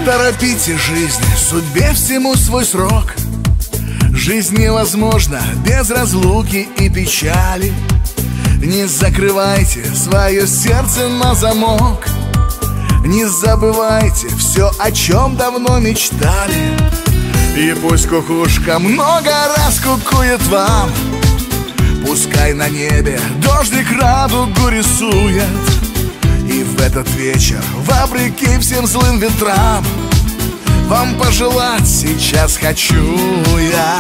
торопите жизнь, судьбе всему свой срок. Жизнь невозможна без разлуки и печали. Не закрывайте свое сердце на замок. Не забывайте все, о чем давно мечтали. И пусть кукушка много раз кукует вам, пускай на небе дождик радугу рисует. И в этот вечер, вопреки всем злым ветрам, вам пожелать сейчас хочу я.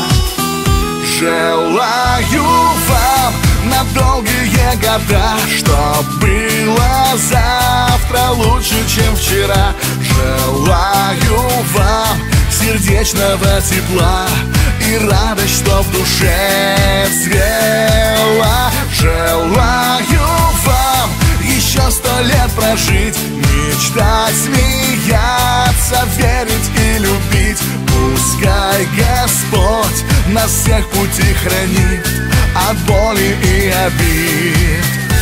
Желаю вам на долгие года, чтоб было завтра лучше, чем вчера. Желаю вам сердечного тепла и радость, что в душе цвела. Желаю вам еще 100 лет прожить, мечтать, смеяться, верить и любить. Пускай Господь нас всех пути хранит от боли и обид.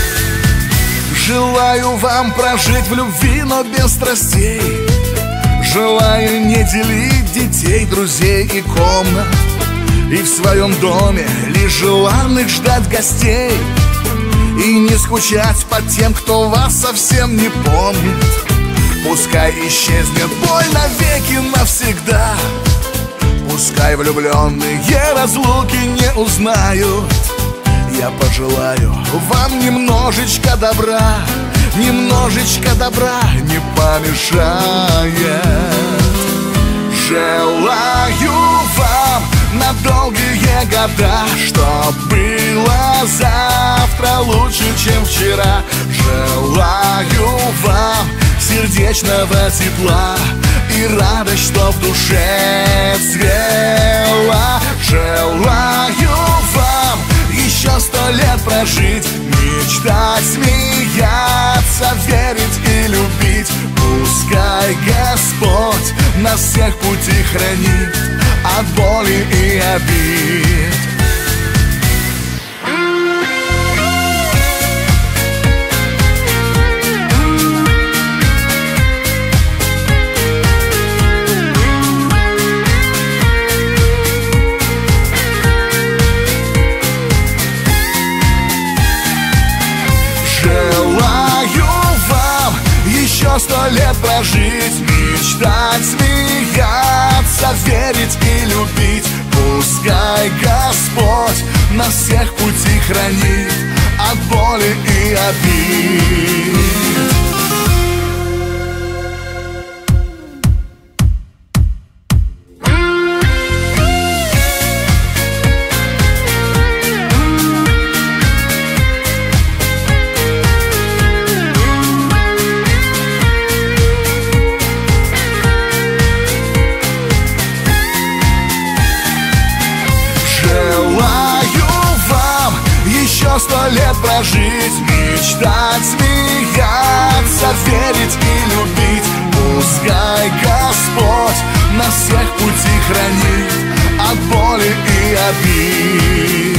Желаю вам прожить в любви, но без страстей. Желаю не делить детей, друзей и комнат, и в своем доме лишь желанных ждать гостей. И не скучать по тем, кто вас совсем не помнит. Пускай исчезнет боль навеки навсегда. Пускай влюбленные разлуки не узнают. Я пожелаю вам немножечко добра, немножечко добра не помешает. Желаю вам на долгие года, чтоб было завтра лучше, чем вчера. Желаю вам сердечного тепла и радость, что в душе цвела. Желаю вам еще 100 лет прожить, мечтать, смеяться, верить и любить. Пускай Господь нас всех пути хранит от боли и обид. Желаю вам еще 100 лет прожить, мечтать, смеяться, верить и любить. Пускай Господь нас всех пути хранит от боли и обид. Еще 100 лет прожить, мечтать, смеяться, верить и любить. Пускай Господь нас всех пути хранит от боли и обид.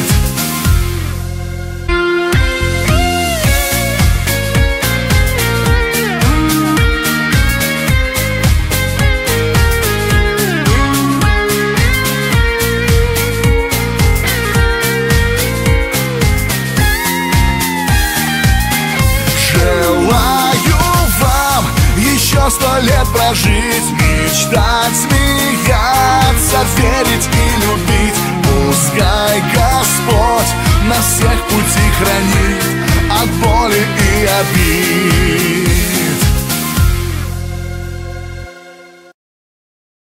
Еще 100 лет прожить, мечтать, смеяться, верить и любить. Пускай Господь нас всех пути хранит от боли и обид.